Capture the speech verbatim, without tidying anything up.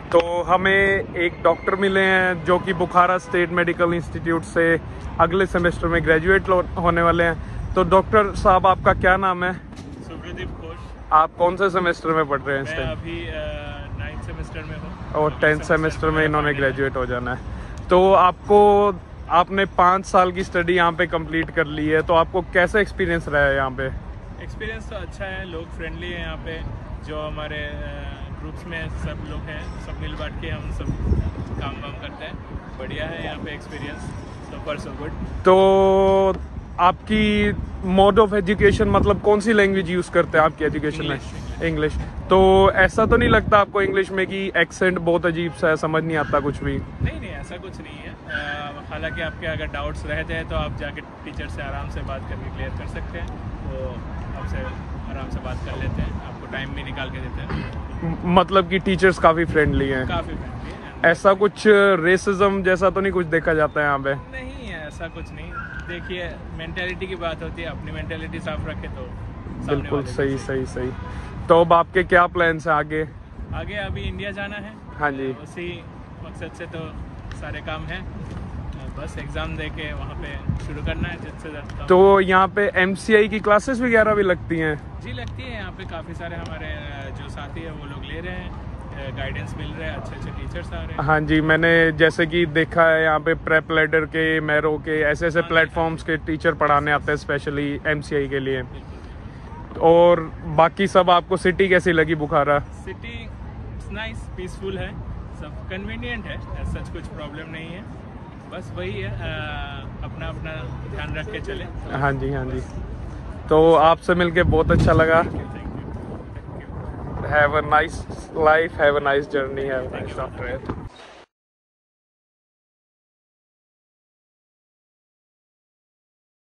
तो हमें एक डॉक्टर मिले हैं जो कि बुखारा स्टेट मेडिकल इंस्टीट्यूट से अगले सेमेस्टर में ग्रेजुएट होने वाले हैं। तो डॉक्टर साहब, आपका क्या नाम है? सुप्रदीप घोष। आप कौन से सेमेस्टर में पढ़ रहे हैं इस टाइम? मैं अभी नाइन्थ सेमेस्टर में हूँ और टेंथ सेमेस्टर में इन्होंने ग्रेजुएट हो जाना है। तो आपको आपने पाँच साल की स्टडी यहाँ पे कंप्लीट कर ली है, तो आपको कैसा एक्सपीरियंस रहा है यहाँ पे? एक्सपीरियंस तो अच्छा है, लोग फ्रेंडली हैं यहाँ पे। जो हमारे ग्रुप्स में सब लोग हैं, सब मिल बांट के हम सब काम वाम करते हैं। बढ़िया है यहाँ पे एक्सपीरियंस, सो फार सो गुड। तो आपकी मोड ऑफ एजुकेशन मतलब कौन सी लैंग्वेज यूज़ करते हैं आपकी एजुकेशन में? इंग्लिश। तो ऐसा तो नहीं लगता आपको इंग्लिश में कि एक्सेंट बहुत अजीब सा है, समझ नहीं आता कुछ भी? नहीं नहीं, ऐसा कुछ नहीं है। हालांकि आपके अगर डाउट्स रहते हैं तो आप जाके टीचर से आराम से बात करके क्लियर कर सकते हैं। तो आपसे आराम से बात कर लेते हैं, आपको टाइम भी निकाल के देते हैं। मतलब कि टीचर्स काफ़ी फ्रेंडली हैं? काफ़ी फ्रेंडली है। ऐसा कुछ रेसिज्म जैसा तो नहीं कुछ देखा जाता है यहाँ पे? नहीं है, ऐसा कुछ नहीं। देखिए, मेंटेलिटी की बात होती है, अपनी मेंटेलिटी साफ रखे तो बिल्कुल सही सही सही। तो अब आपके क्या प्लान्स हैं आगे? आगे अभी इंडिया जाना है। हाँ जी। उसी मकसद से तो सारे काम हैं, बस एग्ज़ाम दे के वहाँ पे शुरू करना है जिससे ज़्यादा। तो यहाँ पे एमसीआई की क्लासेस वगैरह भी लगती हैं? जी लगती है। यहाँ पे काफ़ी सारे हमारे जो साथी हैं वो लोग ले रहे हैं, गाइडेंस मिल रहा है, अच्छे अच्छे टीचर्स आ रहे हैं। हाँ जी, मैंने जैसे कि देखा है यहाँ पे प्रेप लेडर के, मैरो के, ऐसे ऐसे प्लेटफॉर्म्स के टीचर पढ़ाने आते हैं स्पेशली एमसीआई के लिए। और बाकी सब आपको सिटी कैसी लगी बुखारा? सिटी नाइस, पीसफुल है, सब कन्वीनियंट है, सच कुछ प्रॉब्लम नहीं है। बस वही है, आ, अपना अपना ध्यान रख के चले। हाँ जी हाँ जी। तो आपसे मिलके बहुत अच्छा लगा। Have a nice life, have a nice journey, have a nice after it.